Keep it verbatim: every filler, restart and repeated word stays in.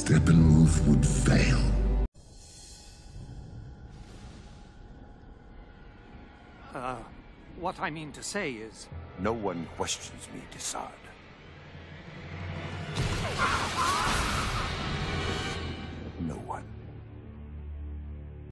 Steppenwolf would fail. Uh, what I mean to say is... No one questions me, Desaad.